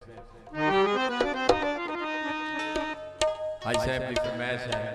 भाई साहब की फरमाइश है।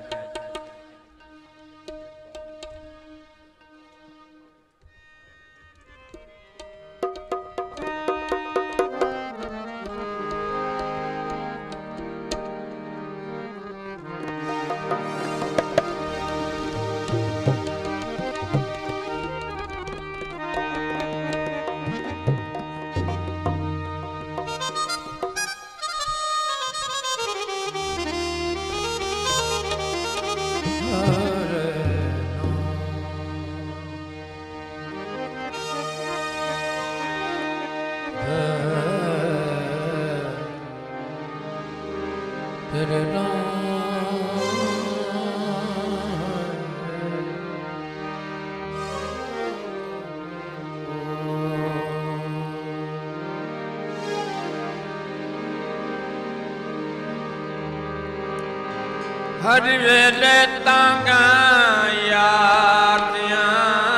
हर वेले तांगा यादियां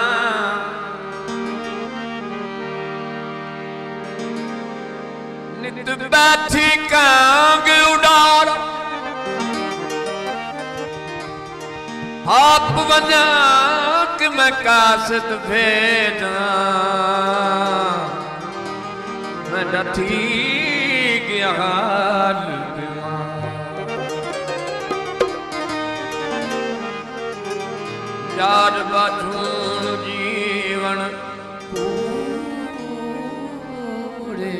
नित बैठी कांग उड़ार आप बना कि मैं कासत भेजा मैं डठी गया हाल यार बाठून जीवन कूड़े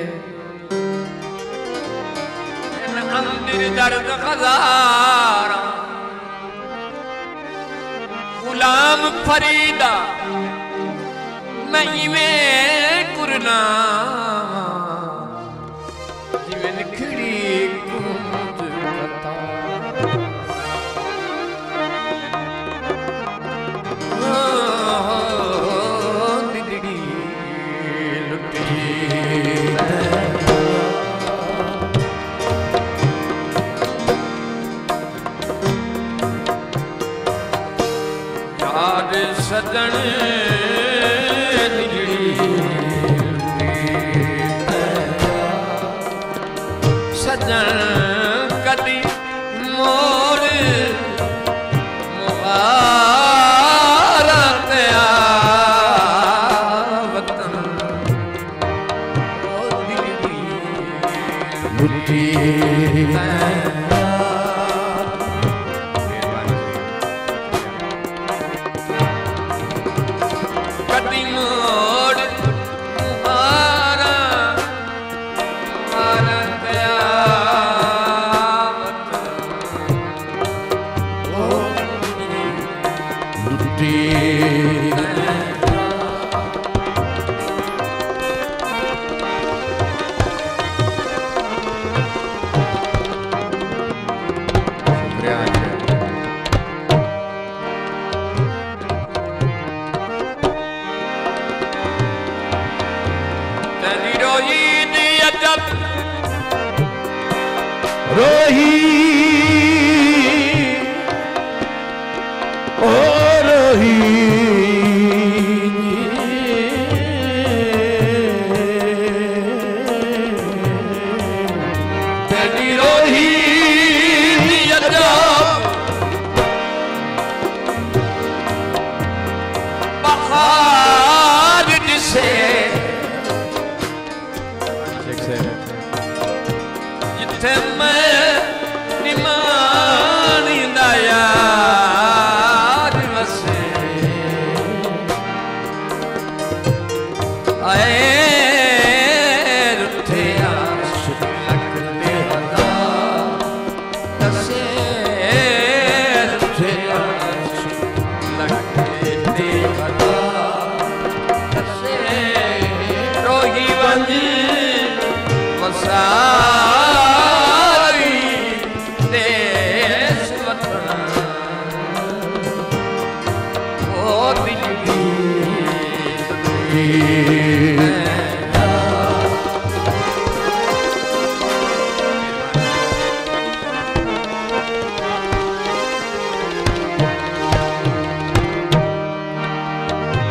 इन अंदर दर्द खजारा गुलाम फरीदा मैं इवें कुरना जिवें निखड़ी कुंद कता सजन सजन कदी मोर मुबारक वतन बुद्धि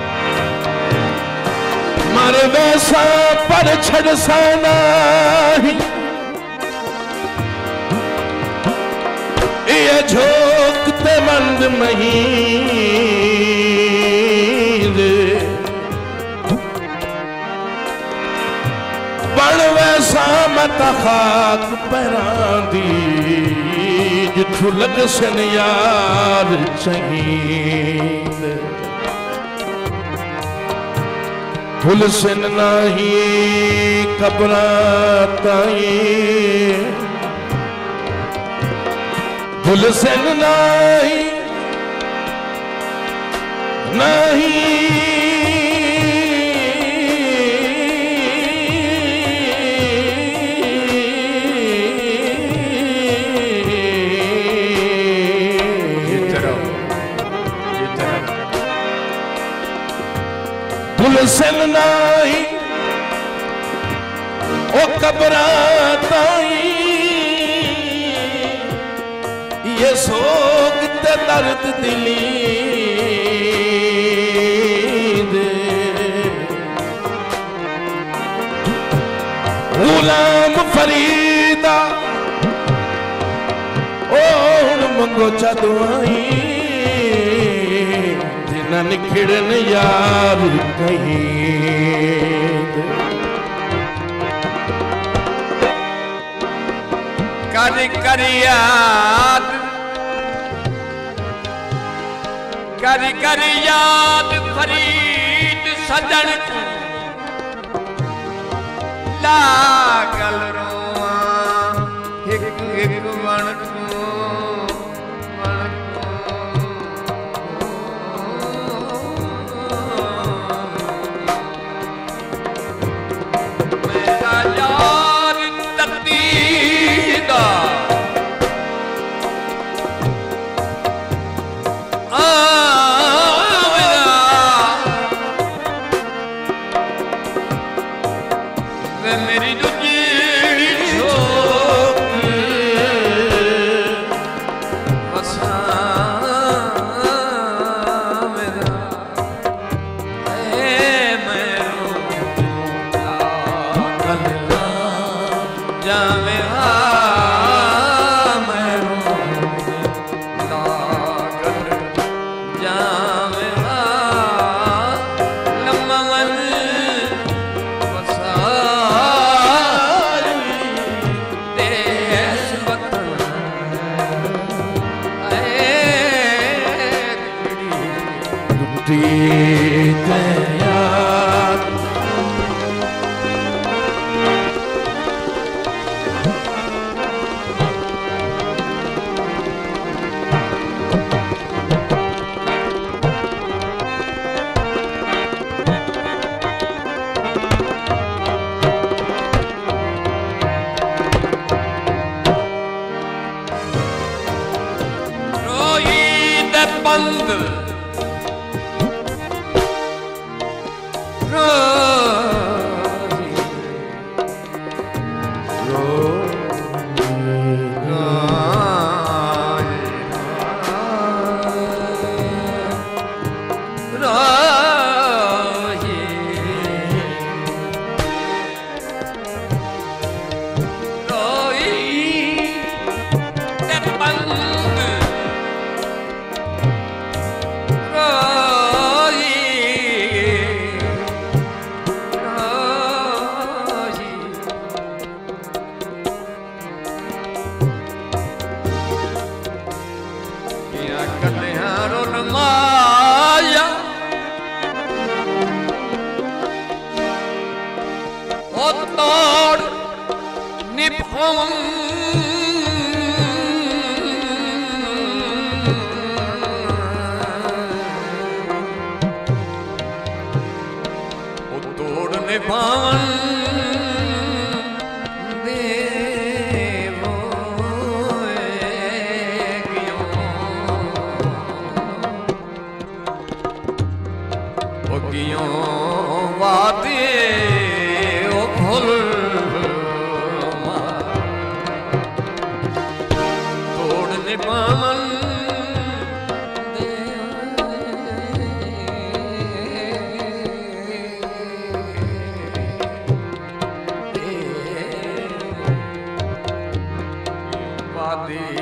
पर छड़ साना ही महीर बन वैसा मत खाक पैरां दी जिथू लग सन यार चहीद भुल सन नाही कब्रां ताईं भुल सन नाही नहीं भुल सन नाही ओ कब्रां ताईं ये सोग ते दर्द दिली दे गुलाम फरीदा ओ मंगो चा दुआई जिन्ना निखिड़न यार कहीं कर कर याद कर कर याद फरीद सजन को लागल रोआ हिक हिक वण को मेरा यार ततीदा मेरी दूजी शोक बसा मेरा मैं कलला जावे मैं लागल जावे लम्मन बंद माया ओ तोड़ निभाऊं ओ तोड़ निभाऊं वादे ओ भूल तोड़ने पावन वादे